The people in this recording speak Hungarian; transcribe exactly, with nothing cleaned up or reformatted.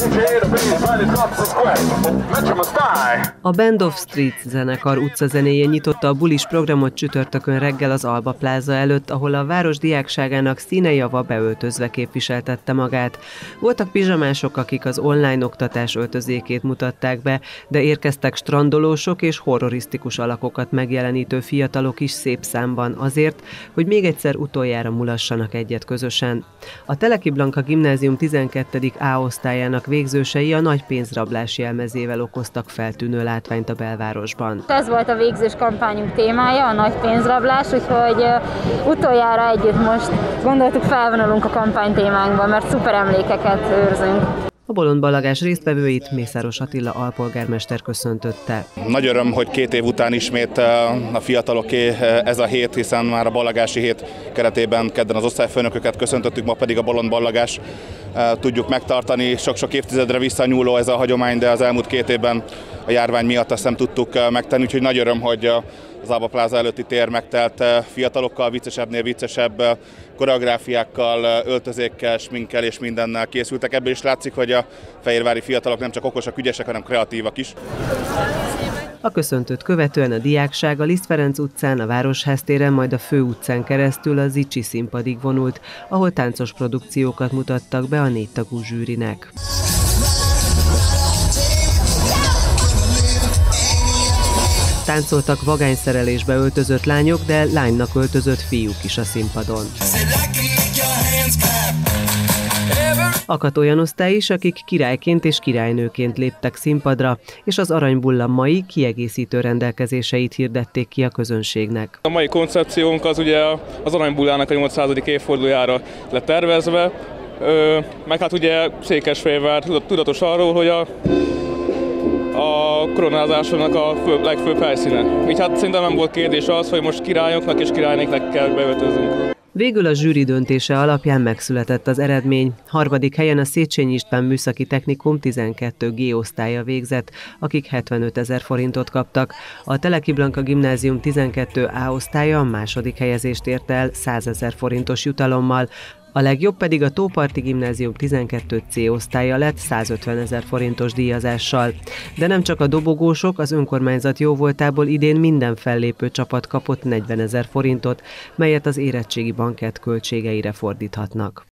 A Band of Streets zenekar utcazenéje nyitotta a bulis programot csütörtökön reggel az Alba Pláza előtt, ahol a város diákságának színe java beöltözve képviseltette magát. Voltak pizsamások, akik az online oktatás öltözékét mutatták be, de érkeztek strandolósok és horrorisztikus alakokat megjelenítő fiatalok is szép számban azért, hogy még egyszer utoljára mulassanak egyet közösen. A Teleki Blanka Gimnázium tizenkettedik A osztályának végzősei a nagy pénzrablás jelmezével okoztak feltűnő látványt a belvárosban. Ez volt a végzős kampányunk témája, a nagy pénzrablás, úgyhogy utoljára együtt most gondoltuk felvonulunk a kampány témánkba, mert szuper emlékeket őrzünk. A bolondballagás résztvevőit Mészáros Attila alpolgármester köszöntötte. Nagy öröm, hogy két év után ismét a fiataloké ez a hét, hiszen már a ballagási hét keretében kedden az osztályfőnököket köszöntöttük, ma pedig a bolondballagás tudjuk megtartani. Sok-sok évtizedre visszanyúló ez a hagyomány, de az elmúlt két évben a járvány miatt azt nem tudtuk megtenni, úgyhogy nagy öröm, hogy az Alba Pláza előtti tér megtelt fiatalokkal, viccesebbnél viccesebb koreográfiákkal, öltözékkel, sminkkel és mindennel készültek. Ebből is látszik, hogy a fehérvári fiatalok nem csak okosak, ügyesek, hanem kreatívak is. A köszöntőt követően a diákság a Liszt Ferenc utcán, a Városház téren, majd a Fő utcán keresztül a Zicsi színpadig vonult, ahol táncos produkciókat mutattak be a négytagú zsűrinek. Táncoltak vagányszerelésbe öltözött lányok, de lánynak öltözött fiúk is a színpadon. Akadt olyan osztály is, akik királyként és királynőként léptek színpadra, és az Aranybulla mai kiegészítő rendelkezéseit hirdették ki a közönségnek. A mai koncepciónk az ugye az Aranybullának a nyolcszázadik évfordulójára lett tervezve, meg hát ugye Székesfehérvár tudatos arról, hogy a a koronázásának a fő, legfőbb helyszíne. Így hát szerintem nem volt kérdés az, hogy most királyoknak és királynéknek kell beöltöznünk. Végül a zsűri döntése alapján megszületett az eredmény. Harmadik helyen a Széchenyi István Műszaki Technikum tizenkettő G osztálya végzett, akik hetvenötezer forintot kaptak. A Teleki Blanka Gimnázium tizenkettő A osztálya a második helyezést ért el százezer forintos jutalommal, a legjobb pedig a Tóparti Gimnázium tizenkettő C osztálya lett százötvenezer forintos díjazással. De nem csak a dobogósok, az önkormányzat jóvoltából idén minden fellépő csapat kapott negyvenezer forintot, melyet az érettségi bankett költségeire fordíthatnak.